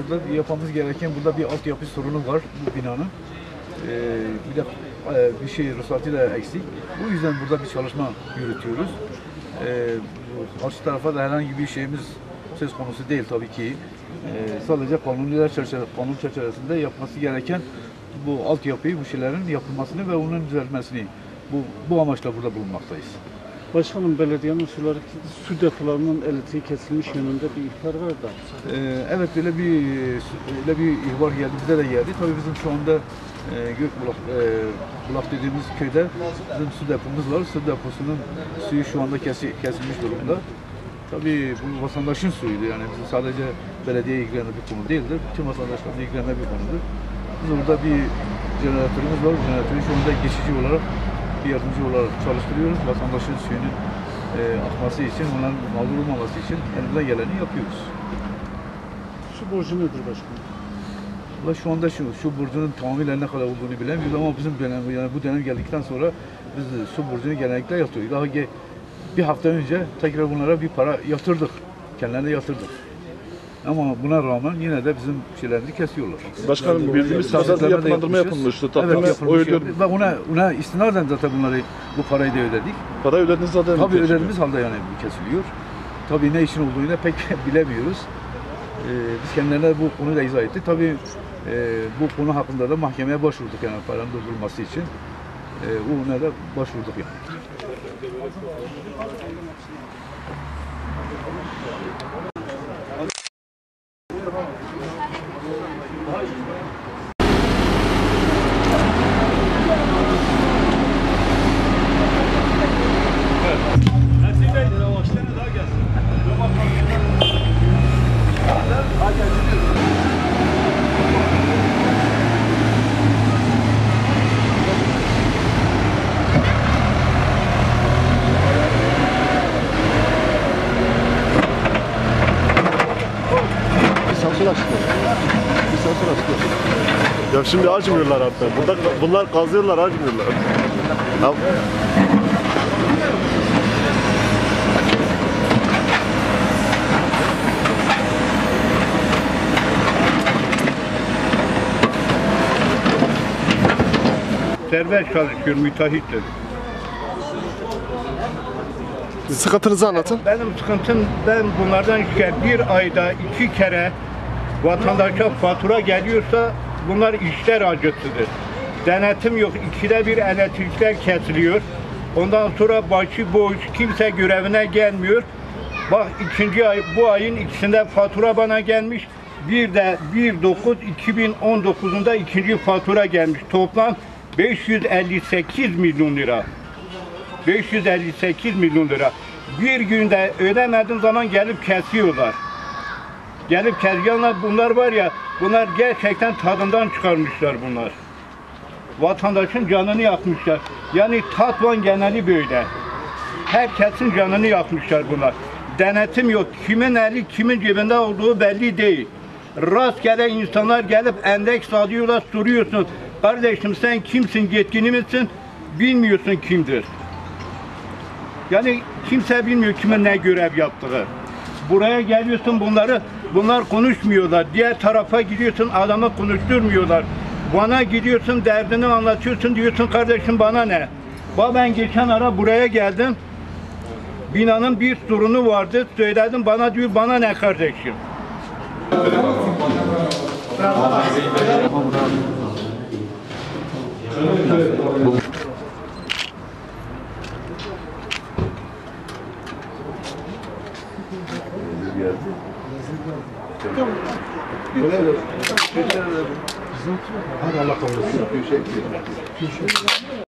burada yapmamız gereken, burada bir altyapı sorunu var bu binanın. Bir de bir şey ruhsatıyla eksik. Bu yüzden burada bir çalışma yürütüyoruz. Karşı tarafa da herhangi bir şeyimiz söz konusu değil tabii ki. Sadece kanun çerçevesinde yapması gereken bu altyapıyı, bu şeylerin yapılmasını ve onun düzeltmesini bu amaçla burada bulunmaktayız. Başkanım, belediyenin su depolarının elektriği kesilmiş yönünde bir ihbar var da. Evet, öyle bir ihbar geldi, bize de geldi. Tabii bizim şu anda Gökbulak dediğimiz köyde bizim su depomuz var. Su deposunun suyu şu anda kesilmiş durumda. Tabii bu vatandaşın suyuydu, yani bizim sadece belediyeye ilgilenen bir konu değildir. Tüm vatandaşlarla ilgilenen bir konudur. Biz orada bir jeneratörümüz var. Jeneratörü şu anda geçici olarak, bir yardımcı olarak çalıştırıyoruz. Vatandaşın suyunun akması için, onların mağdur olmaması için elimizden geleni yapıyoruz. Su borcu nedir başkanım? Şu anda şu borcunun tamamıyla ne kadar olduğunu bilemiyoruz ama bizim bu dönem geldikten sonra biz su borcunu genellikle yatırıyoruz. Daha bir hafta önce tekrar bunlara bir para yatırdık. Kendilerine yatırdık. Ama buna rağmen yine de bizim şeylerini kesiyorlar. Başkanım, bildiğimiz sahada bir yapılandırma yapılmıştı. Evet, yapılmış. Ve ona istinaden zaten bu parayı da ödedik. Parayı ödediniz zaten. Tabii ödediğimiz halde yani kesiliyor. Tabii ne için olduğunu pek bilemiyoruz. Biz kendilerine bu konuyu da izah ettik. Tabii bu konu hakkında da mahkemeye başvurduk, yani paranın durdurulması için. Ona da başvurduk yani. Ya şimdi acımıyorlar hatta. Bunlar kazıyorlar, acımıyorlar. Ya. Serbest çalışıyor, müteahhittir. Sıkıntınızı anlatın. Benim sıkıntım, ben bunlardan bir ayda 2 kere vatandaşa fatura geliyorsa bunlar işler acıtıdır. Denetim yok, 2'de 1 elektrikler kesiliyor. Ondan sonra başıboş, kimse görevine gelmiyor. Bak, ikinci ay, bu ayın ikisinde fatura bana gelmiş. Bir de 1/9/2019'unda ikinci fatura gelmiş. Toplam 558 milyon lira. 558 milyon lira. Bir günde ödemediğin zaman gelip kesiyorlar. Gelip kesiyorlar, bunlar var ya, bunlar gerçekten tadından çıkarmışlar bunlar. Vatandaşın canını yakmışlar. Yani Tatvan geneli böyle. Herkesin canını yakmışlar bunlar. Denetim yok. Kimin eli kimin cebinde olduğu belli değil. Rastgele insanlar gelip endeks alıyorlar, soruyorsun. Kardeşim sen kimsin, yetkili misin? Bilmiyorsun kimdir. Yani kimse bilmiyor kimin ne görev yaptığı. Buraya geliyorsun, bunlar konuşmuyorlar. Diğer tarafa gidiyorsun, adamı konuşturmuyorlar. Bana gidiyorsun, derdini anlatıyorsun, diyorsun kardeşim bana ne? Ben geçen ara buraya geldim. Binanın bir sorunu vardı, söyledim, bana diyor bana ne kardeşim? Allah kabul etsin.